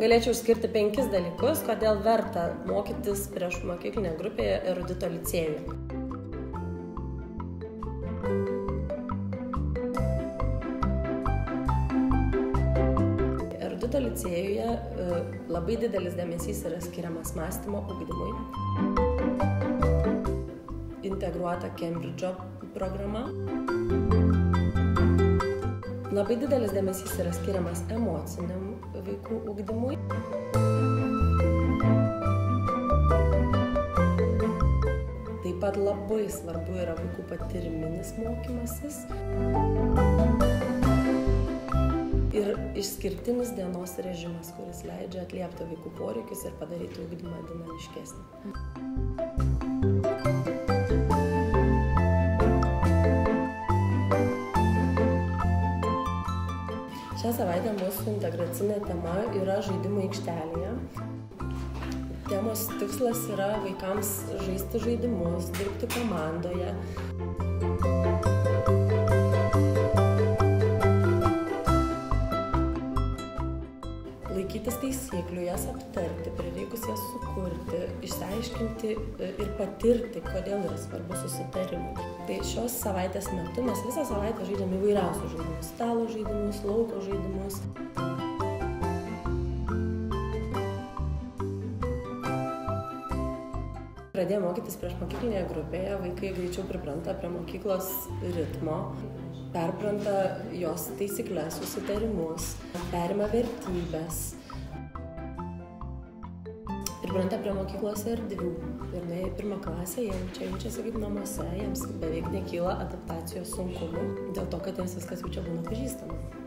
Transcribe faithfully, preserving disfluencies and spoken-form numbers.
Galėčiau skirti penkis dalykus, kodėl verta mokytis prieš mokyklinę grupėje erudito licėjuje. Erudito licėjuje labai didelis dėmesys yra skiriamas mąstymo ugdymui. Integruota Kembridžo programa. Labai didelis dėmesys yra skiriamas emociniam vaikų ugdymui. Taip pat labai svarbu yra vaikų patyriminis mokymasis ir išskirtinis dienos režimas, kuris leidžia atliepti vaikų poreikius ir padaryti ugdymą dinamiškesnį. Šią savaitę mūsų integracinė tema yra žaidimų aikštelėje. Temos tikslas yra vaikams žaisti žaidimus, dirbti komandoje. Laikytis taisyklių, jas aptarti, prireikus jas sukurti, išsiaiškinti ir patirti, kodėl yra svarbu susitarimai. Tai šios savaitės metu mes visą savaitę žaidžiam įvairiausius žaidimus. Stalo žaidimus, lauko žaidimus. Pradėję mokytis prieš mokyklinėje grupėje, vaikai greičiau pripranta prie mokyklos ritmo, perpranta jos taisykles, susitarimus, perima vertybės. Pripranta prie mokyklos erdvių. Ir nuėję į pirmą klasę, jie čia jaučiasi kaip namuose, jiems beveik nekyla adaptacijos sunkumų, dėl to, kad jiems viskas jau čia būna pažįstama.